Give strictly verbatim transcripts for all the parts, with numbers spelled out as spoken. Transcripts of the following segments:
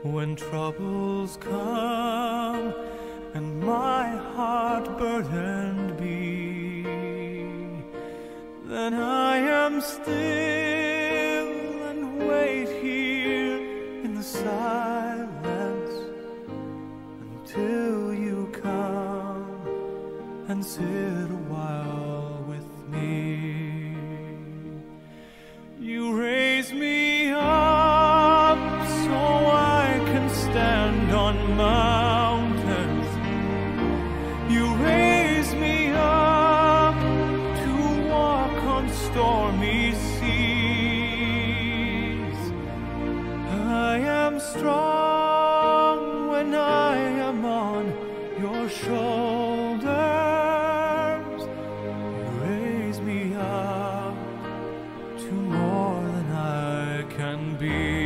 When troubles come and my heart burdened be, then I am still and wait here in the silence until you come and sit a while with me. You raise me up so I can stand on mountains. You raise me up to walk on stormy seas. I am strong when I am on your shoulders. You raise me up to more than I can be.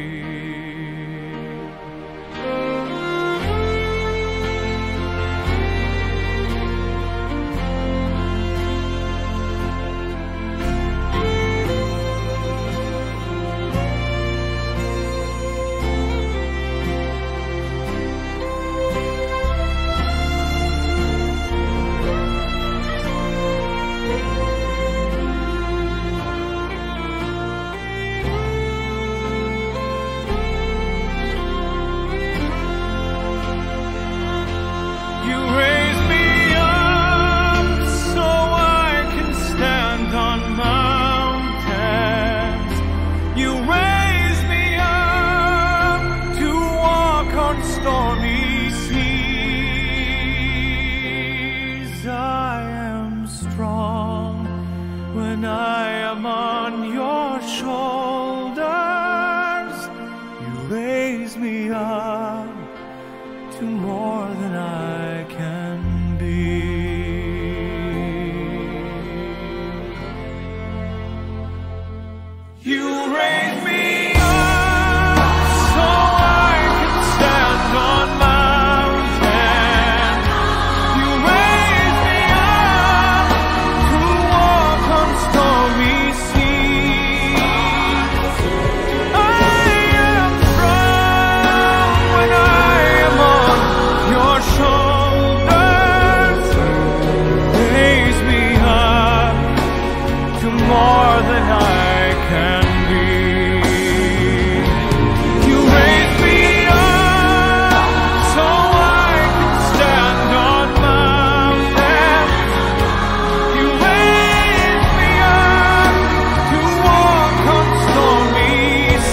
Stormy seas, I am strong when I am on your shoulders. You raise me up to more than I can be. You raise me more than I can be. You raise me up so I can stand on mountains. You raise me up to walk on stormy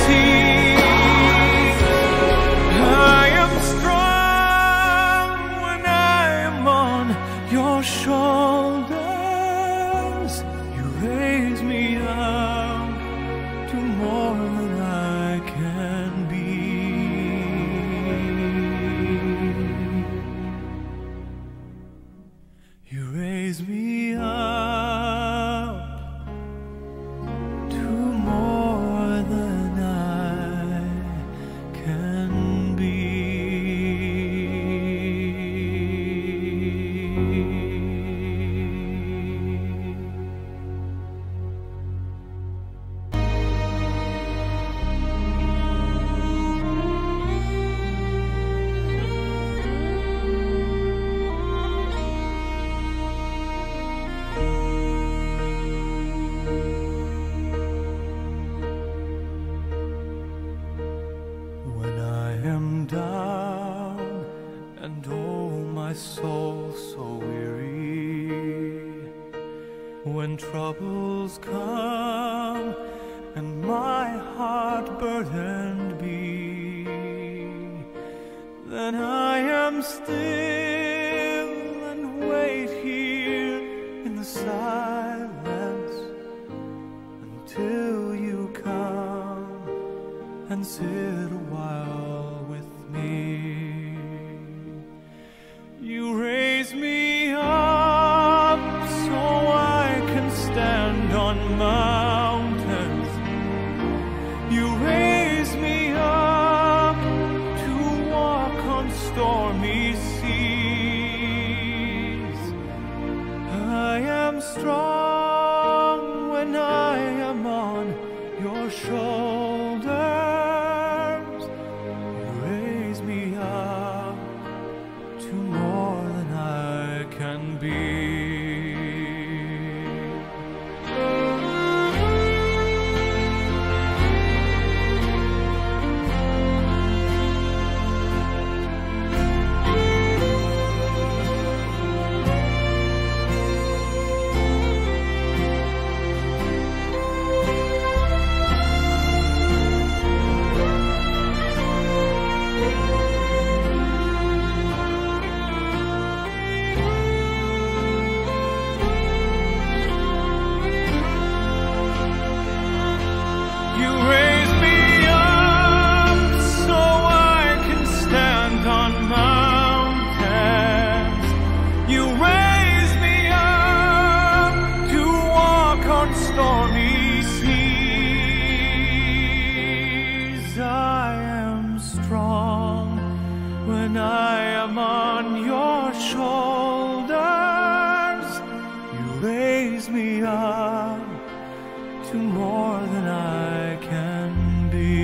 seas. I am strong when I am on your shoulders. Raise me up to more than I can be. You raise me up to more than I can be. Down and oh, my soul so weary. When troubles come and my heart burdened be, then I am still and wait here in the silence until you come and sit a while with me. You raise me up so I can stand on mountains. You raise me up to walk on stormy seas. I am strong when I am on your shoulders. You You raise me up so I can stand on mountains. You raise me up to walk on stormy seas. I am strong when I am on your shoulders. You raise me up to more than I can be.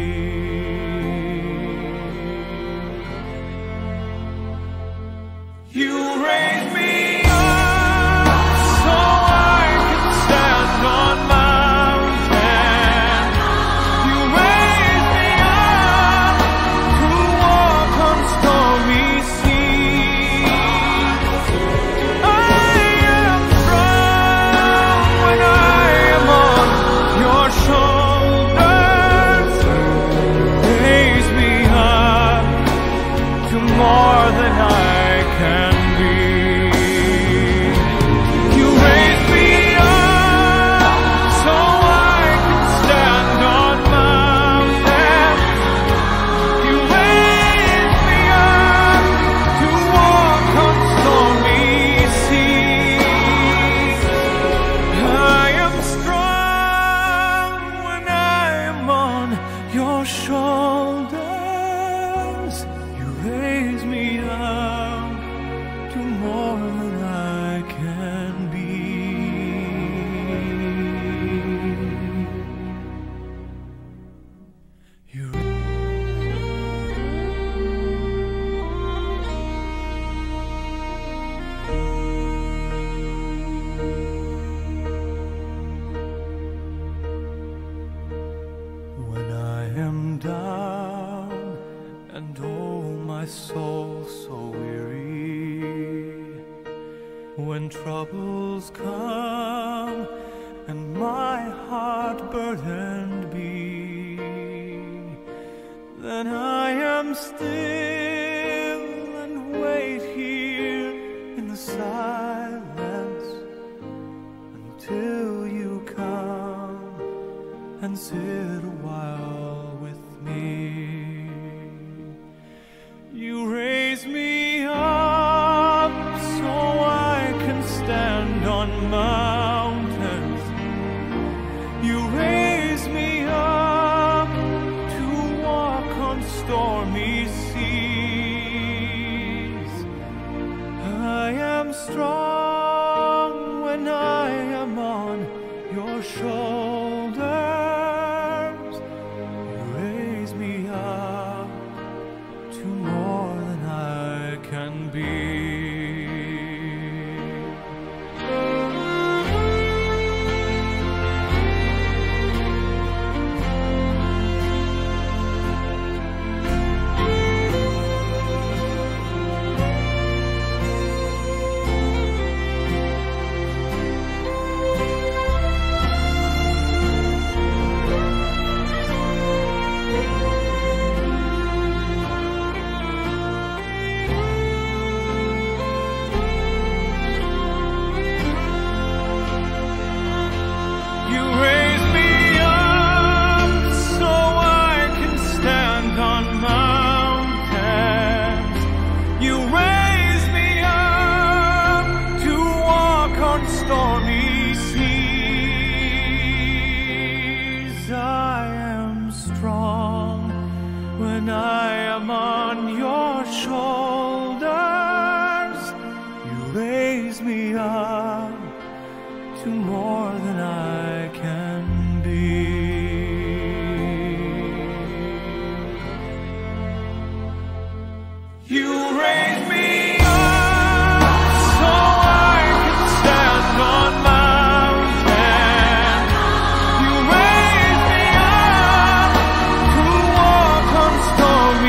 You raise me up so I can stand on mountains. You raise me up to walk on stormy seas. I am strong when I am on your shoulders. Raise me up to more than I can be. You raise me up so I can stand on mountains. You raise me up to walk on stormy seas. I am strong when I am on your shoulders. You raise me up to more than I can be. You When I am down and oh my soul so weary, when troubles come and my heart burdened be, then I am still and wait here in the silence until you come and sit a while with me. You raise me up so I can stand on mountains. You raise me up to walk on stormy seas. I am strong when I am on your shoulders. You raise me up to more than I can be. You raise me up so I can stand on mountains. You raise me up to walk on stormy seas. I am strong when I am on your shoulders. You raise me up to more than I can be. You raise me up so I can stand on mountains. You raise me up to walk on stormy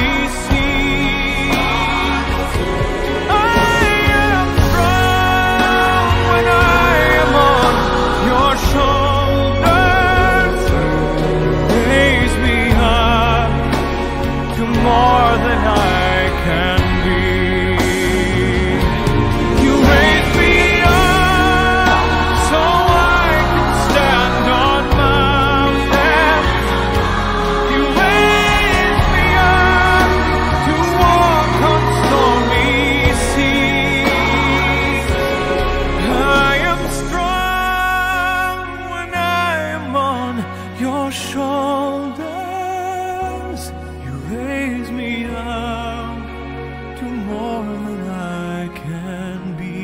shoulders, you raise me up to more than I can be.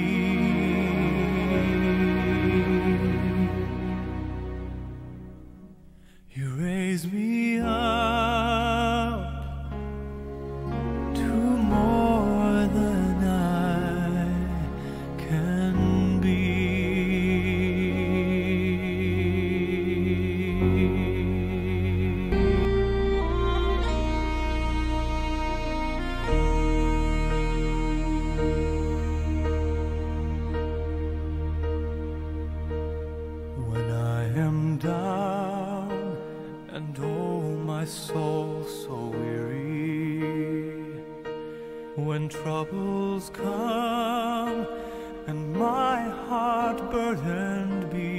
You raise me up to more than I can be. When I am down and oh my soul so weary, when troubles come and my heart burdened be,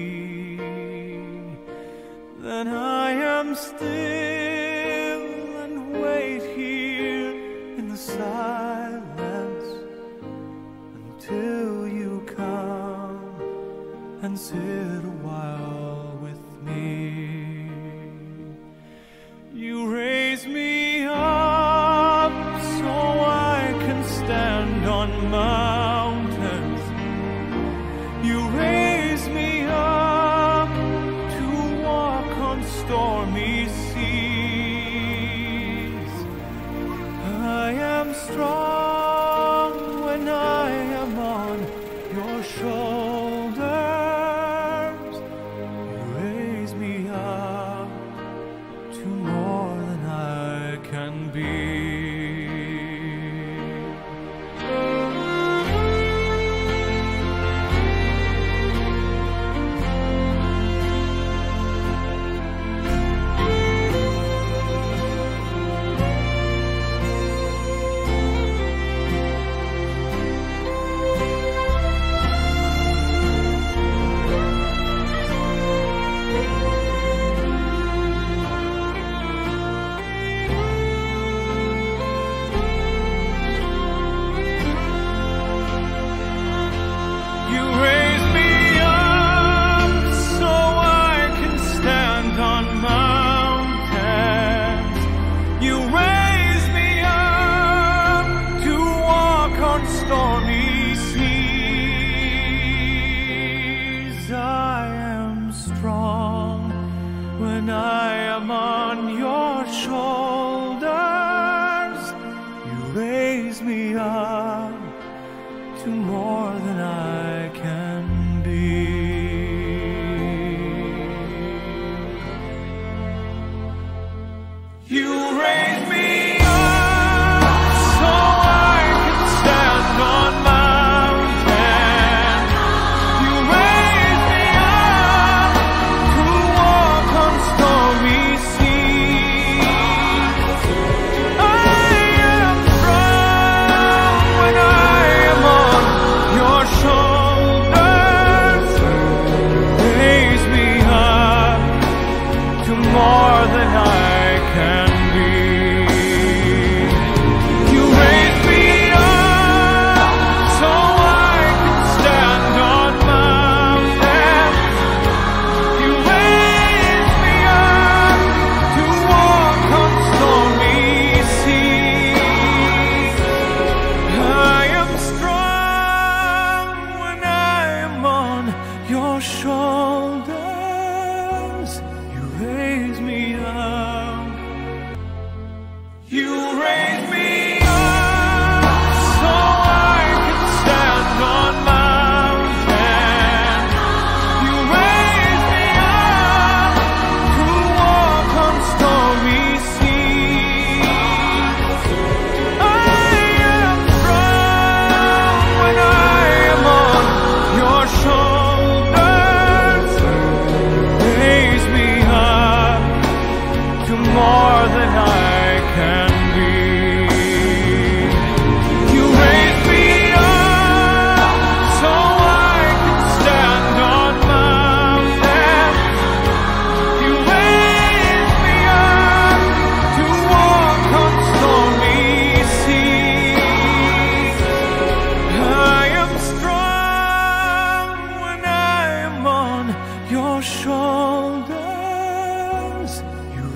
then I am still and wait here in the silence until you come and sit a while with me. You raise me up so I can stand on mountains. You raise me up to walk on stormy seas. I am strong when I am on your shoulders. You raise me up to more than I can be. Stormy seas, I am strong when I am on your shoulders. You raise me up to more than I can be. You raise me more than I can be. You raise me up so I can stand on mountains. You raise me up to walk on stormy seas. I am strong when I am on your shoulders. Raise me up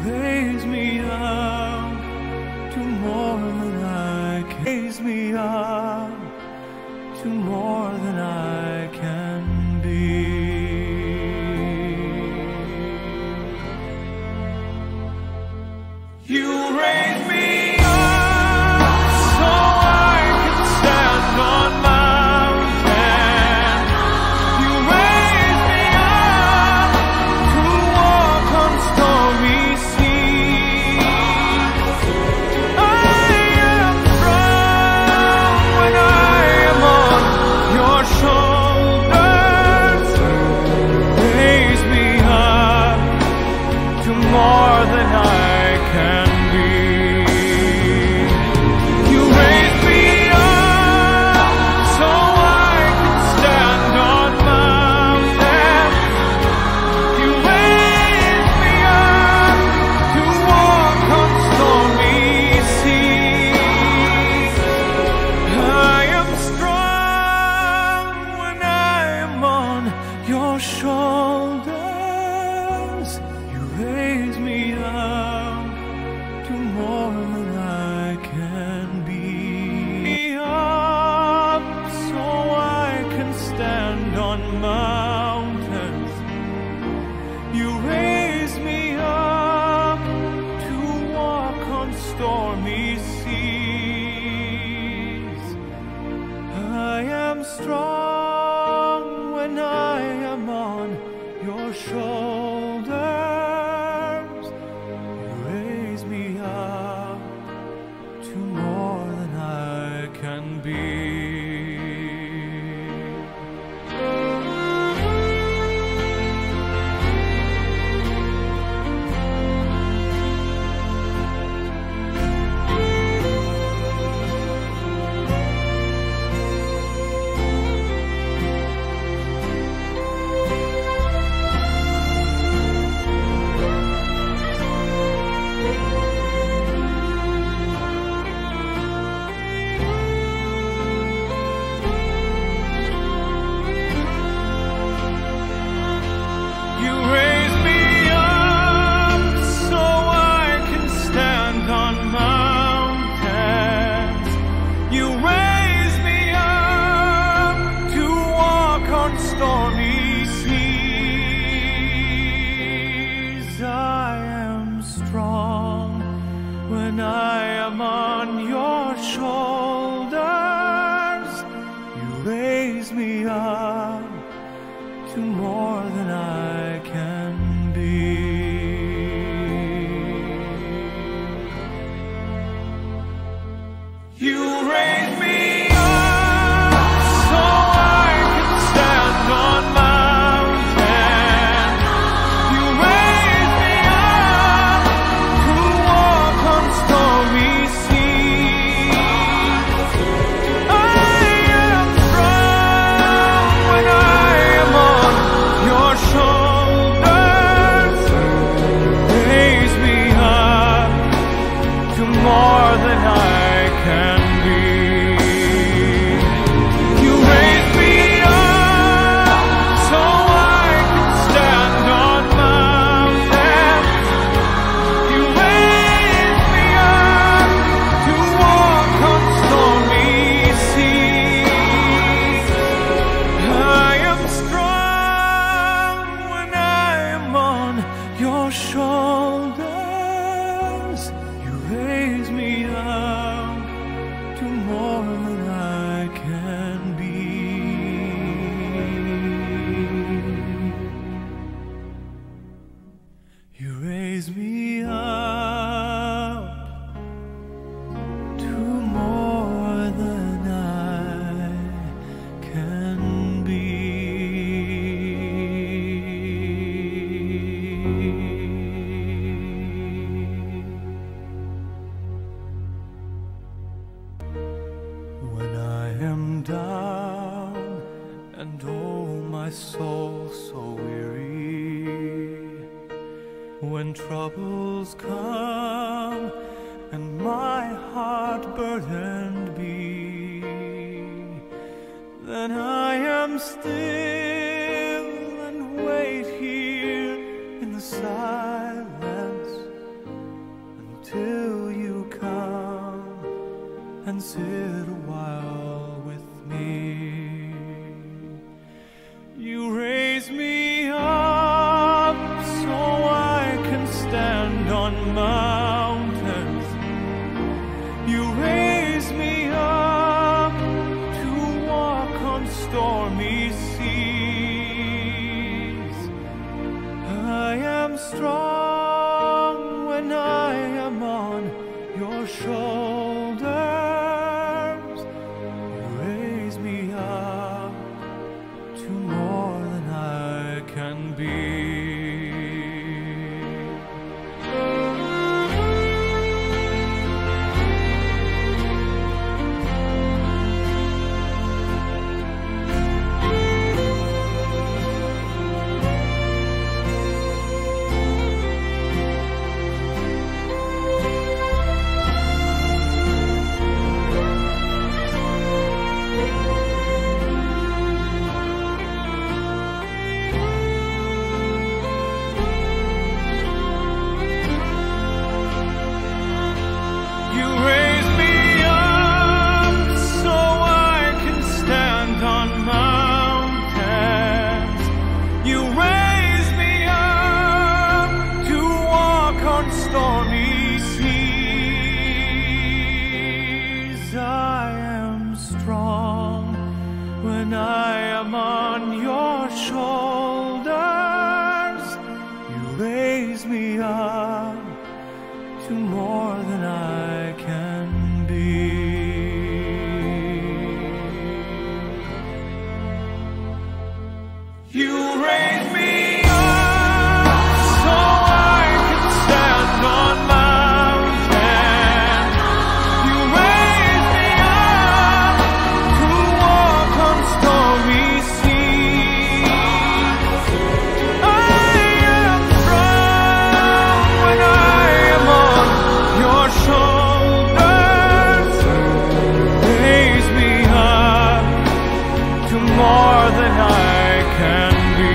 raise me up to more than I can. Raise me up to more than I can be. You raise me up so I can stand on mountains. You raise me up to walk on stormy seas. I am strong when I am on your shoulders. Raise me up to more than I can be. You raise me up so I can stand on mountains. You raise me up to walk on stormy seas. I am strong when I am on your shoulders. You raise me up to more than I can be. Up so I can stand on mountains. You raise me up to walk on stormy seas. I am strong when I am on your shoulders. You raise me up to more than I can be. You raise me up so I can stand on mountains. You raise me up to walk on stormy seas. I am strong when I am on your shoulders. You raise me up to more than I can be. You raise me up so I can stand on mountains. You raise me up to walk on stormy seas. I am strong when I am on your shoulders. Raise me up to more than I can be. You raise me up so I can stand on mountains. You raise me up to walk on stormy seas. I am strong when I am on your shoulders. You raise me up to more than I can be. You raise me up to more than I can be. When I am down and oh my soul so weary, when troubles come and my heart burdened be, then I am still and wait here in the silence sit a while with me. You raise me up so I can stand on mountains. You raise me up to walk on stormy seas. I am strong when I am on your shoulders. You raise me up to more than I can be. Stormy seas, I am strong when I am on your shoulders. You raise me up to more than I can be. You raise me more than I can be.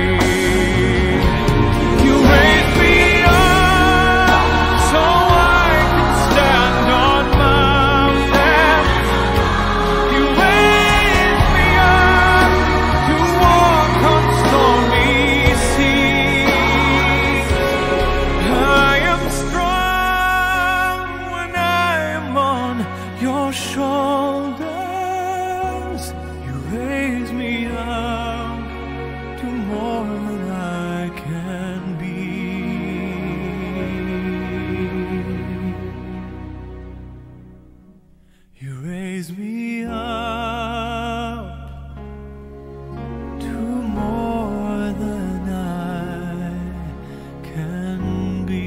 You raise me up so I can stand on mountains. You raise me up to walk on stormy seas. I am strong when I am on your shoulders. Raise me up to more than I can be. You raise me up to more than I can be.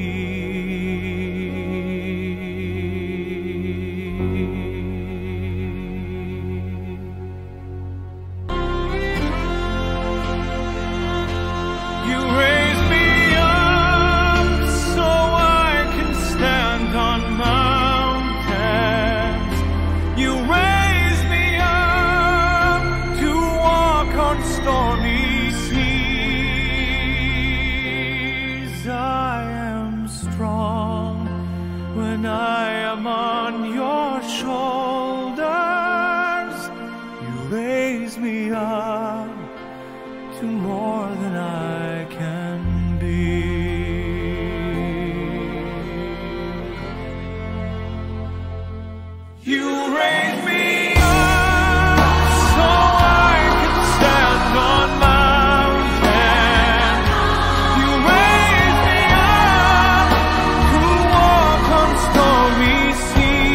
Stormy seas, I am strong when I am on your shoulders. You raise me up to more than I can be. You raise me see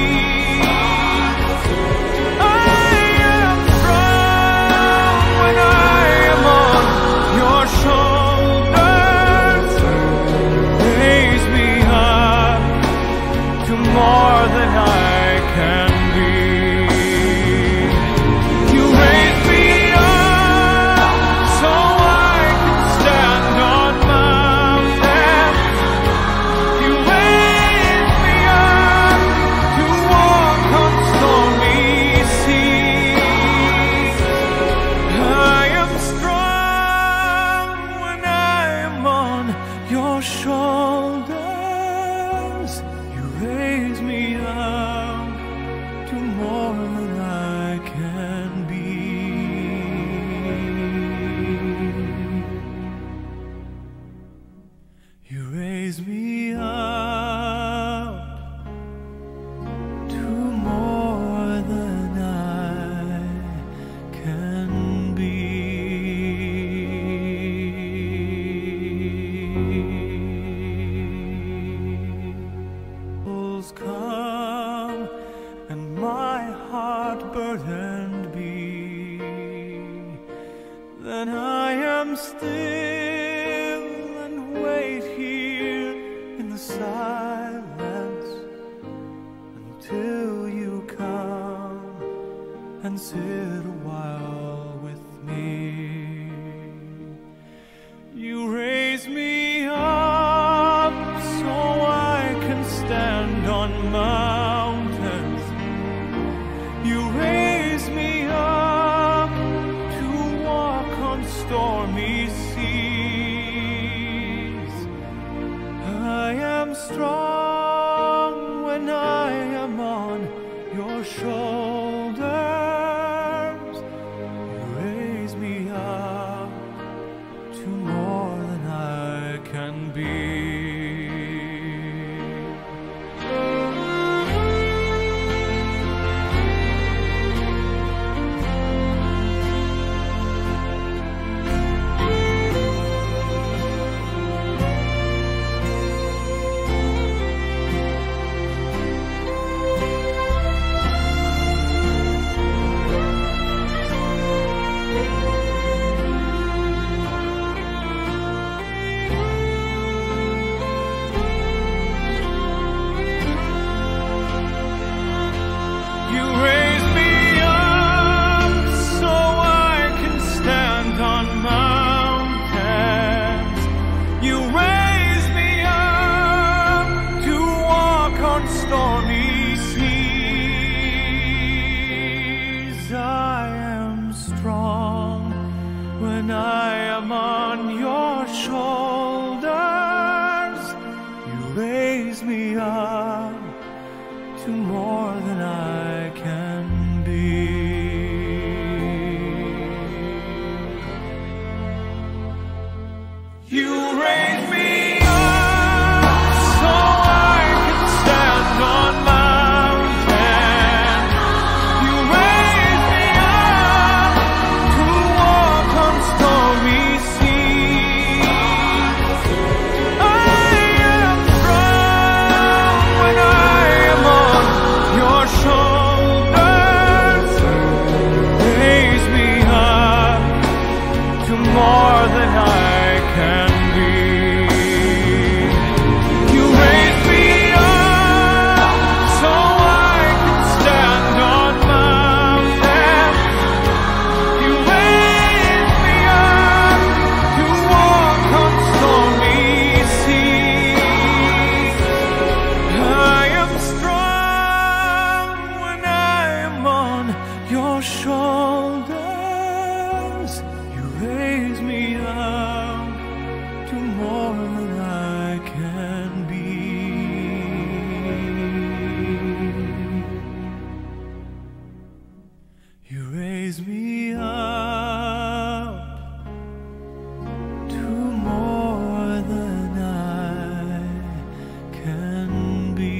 silence until you come and sit a while with me. You raise me up so I can stand on mountains. You raise me up to walk on stormy seas. I am strong when I am on your shoulders. You raise me up to more than I can be. Stormy seas, I am strong when I am on your shoulders. You raise me up to more than I can be. You raise me more than I can be. You raise me up so I can stand on mountains. You raise me up to walk on stormy seas. I am strong when I am on your shoulders. Raise me up to more than I can be. You raise me up to more than I can be.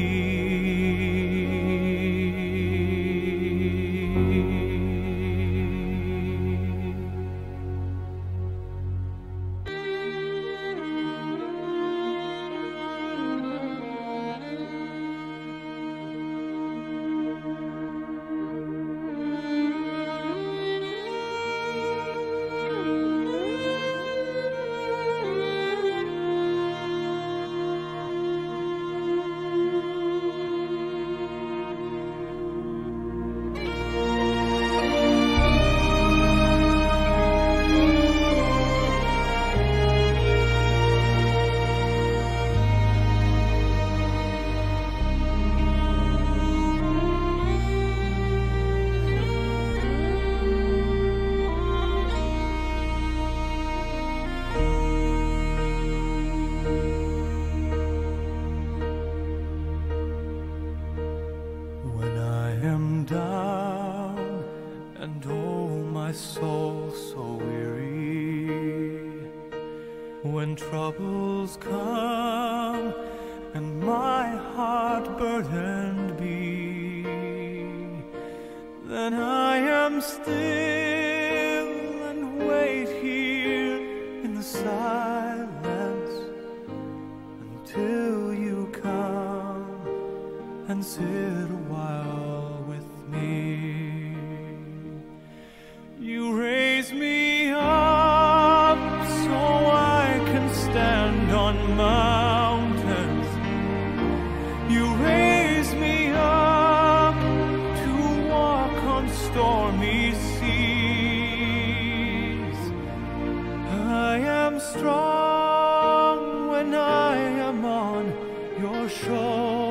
Down and oh, my soul so weary. When troubles come and my heart burdened be, then I am still and wait here in the silence until you come and sit a while with me. You raise me up so I can stand on mountains. You raise me up to walk on stormy seas. I am strong when I am on your shore.